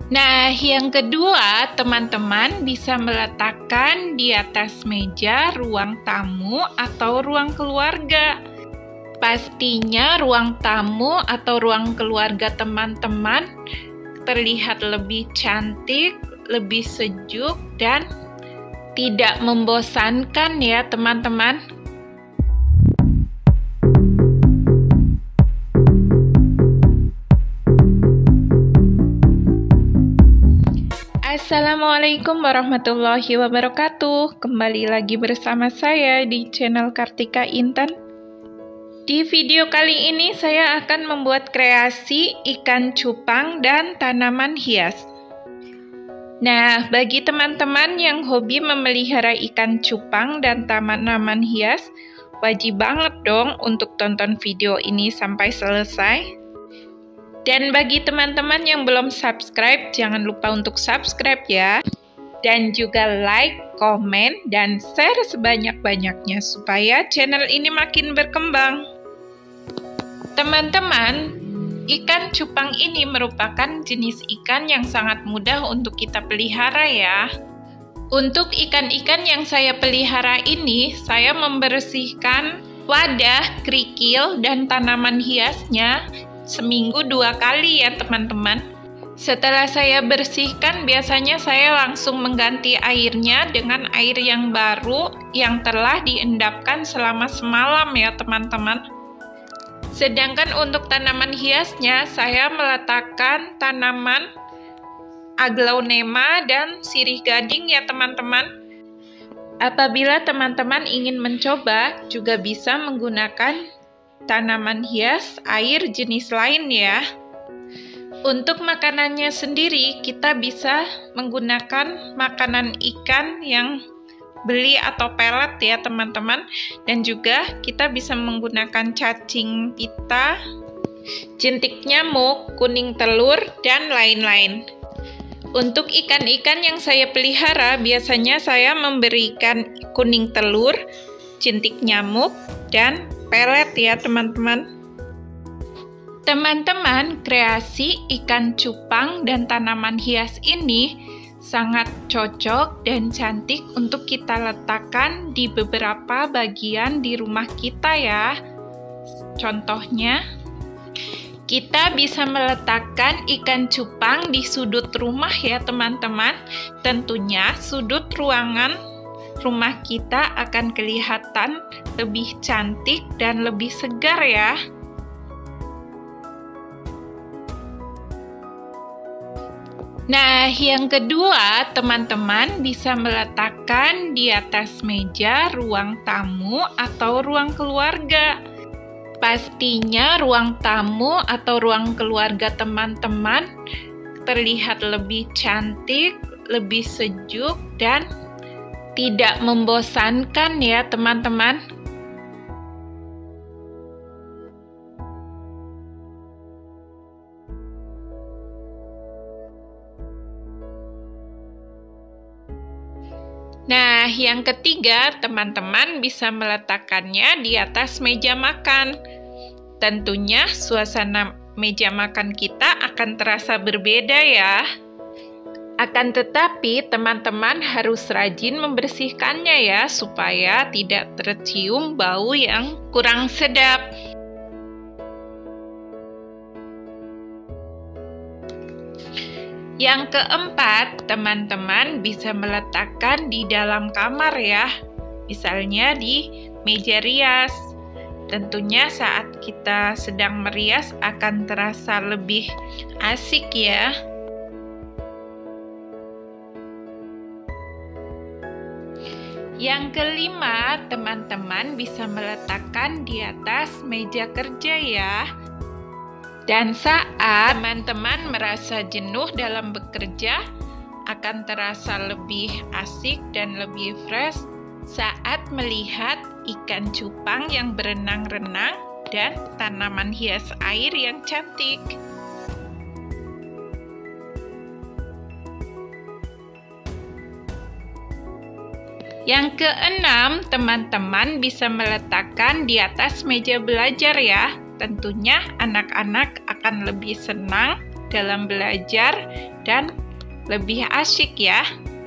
Nah, yang kedua, teman-teman bisa meletakkan di atas meja ruang tamu atau ruang keluarga. Pastinya ruang tamu atau ruang keluarga teman-teman terlihat lebih cantik, lebih sejuk, dan tidak membosankan ya teman-teman. Assalamualaikum warahmatullahi wabarakatuh. Kembali lagi bersama saya di channel Kartika Intan. Di video kali ini saya akan membuat kreasi ikan cupang dan tanaman hias. Nah, bagi teman-teman yang hobi memelihara ikan cupang dan tanaman hias, wajib banget dong untuk tonton video ini sampai selesai. Dan bagi teman-teman yang belum subscribe, jangan lupa untuk subscribe ya. Dan juga like, komen, dan share sebanyak-banyaknya supaya channel ini makin berkembang. Teman-teman, ikan cupang ini merupakan jenis ikan yang sangat mudah untuk kita pelihara ya. Untuk ikan-ikan yang saya pelihara ini, saya membersihkan wadah, kerikil, dan tanaman hiasnya seminggu 2 kali ya teman-teman. Setelah saya bersihkan, biasanya saya langsung mengganti airnya dengan air yang baru yang telah diendapkan selama semalam ya teman-teman. Sedangkan untuk tanaman hiasnya, saya meletakkan tanaman aglaonema dan sirih gading ya teman-teman. Apabila teman-teman ingin mencoba, juga bisa menggunakan tanaman hias air jenis lain ya. Untuk makanannya sendiri, kita bisa menggunakan makanan ikan yang beli atau pelet ya teman-teman. Dan juga kita bisa menggunakan cacing pita, jentik nyamuk, kuning telur, dan lain-lain. Untuk ikan-ikan yang saya pelihara, biasanya saya memberikan kuning telur, jentik nyamuk, dan pelet ya teman-teman. Teman-teman, kreasi ikan cupang dan tanaman hias ini sangat cocok dan cantik untuk kita letakkan di beberapa bagian di rumah kita ya. Contohnya, kita bisa meletakkan ikan cupang di sudut rumah ya teman-teman. Tentunya sudut ruangan rumah kita akan kelihatan lebih cantik dan lebih segar ya. Nah, yang kedua, teman-teman bisa meletakkan di atas meja ruang tamu atau ruang keluarga. Pastinya ruang tamu atau ruang keluarga teman-teman terlihat lebih cantik, lebih sejuk, dan tidak membosankan ya teman-teman. Nah, yang ketiga, teman-teman bisa meletakkannya di atas meja makan. Tentunya suasana meja makan kita akan terasa berbeda ya. Akan tetapi, teman-teman harus rajin membersihkannya ya, supaya tidak tercium bau yang kurang sedap. Yang keempat, teman-teman bisa meletakkan di dalam kamar ya, misalnya di meja rias. Tentunya saat kita sedang merias akan terasa lebih asik ya. Yang kelima, teman-teman bisa meletakkan di atas meja kerja ya. Dan saat teman-teman merasa jenuh dalam bekerja, akan terasa lebih asik dan lebih fresh saat melihat ikan cupang yang berenang-renang dan tanaman hias air yang cantik. Yang keenam, teman-teman bisa meletakkan di atas meja belajar ya. Tentunya anak-anak akan lebih senang dalam belajar dan lebih asyik ya.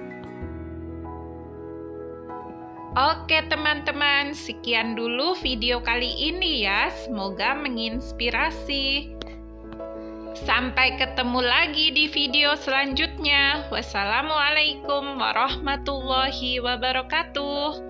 Oke teman-teman, sekian dulu video kali ini ya. Semoga menginspirasi. Sampai ketemu lagi di video selanjutnya. Wassalamualaikum warahmatullahi wabarakatuh.